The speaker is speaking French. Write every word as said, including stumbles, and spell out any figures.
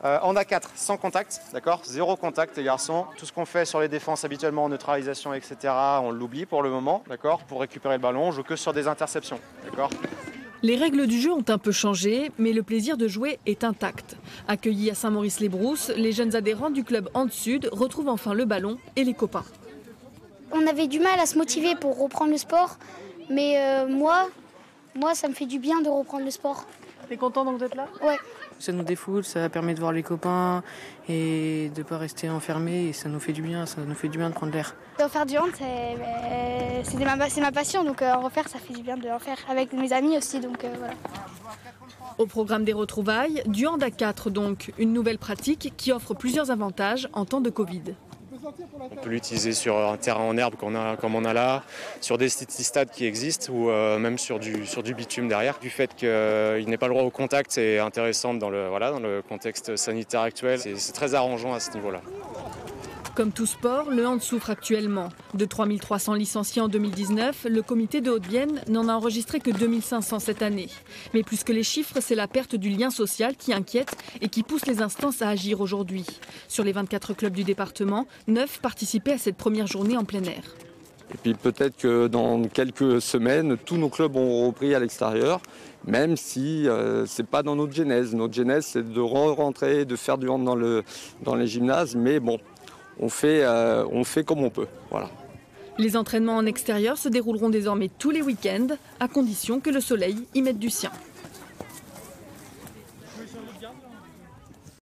Euh, en A quatre, sans contact, d'accord, zéro contact les garçons. Tout ce qu'on fait sur les défenses habituellement en neutralisation, et cetera, on l'oublie pour le moment, d'accord. Pour récupérer le ballon, on joue que sur des interceptions, d'accord. Les règles du jeu ont un peu changé, mais le plaisir de jouer est intact. Accueillis à Saint-Maurice-les-Brousses, les jeunes adhérents du club Hand-Sud retrouvent enfin le ballon et les copains. On avait du mal à se motiver pour reprendre le sport, mais euh, moi, moi, ça me fait du bien de reprendre le sport. T'es content donc d'être là? Ouais. Ça nous défoule, ça permet de voir les copains et de ne pas rester enfermés. Et ça nous fait du bien, ça nous fait du bien de prendre l'air. En faire du hand, c'est ma, ma passion, donc euh, en refaire, ça fait du bien de en faire avec mes amis aussi. Donc, euh, voilà. Au programme des retrouvailles, du hand à quatre donc, une nouvelle pratique qui offre plusieurs avantages en temps de Covid. On peut l'utiliser sur un terrain en herbe qu'on a, comme on a là, sur des stades qui existent ou euh, même sur du, sur du bitume derrière. Du fait qu'il euh, n'ait pas le droit au contact, c'est intéressant dans le, voilà, dans le contexte sanitaire actuel. C'est très arrangeant à ce niveau-là. Comme tout sport, le hand souffre actuellement. De trois mille trois cents licenciés en deux mille dix-neuf, le comité de Haute-Vienne n'en a enregistré que deux mille cinq cents cette année. Mais plus que les chiffres, c'est la perte du lien social qui inquiète et qui pousse les instances à agir aujourd'hui. Sur les vingt-quatre clubs du département, neuf participaient à cette première journée en plein air. Et puis peut-être que dans quelques semaines, tous nos clubs ont repris à l'extérieur, même si euh, ce n'est pas dans notre genèse. Notre genèse, c'est de re-rentrer, de faire du hand dans, le, dans les gymnases, mais bon. On fait, euh, on fait comme on peut. Voilà. Les entraînements en extérieur se dérouleront désormais tous les week-ends, à condition que le soleil y mette du sien.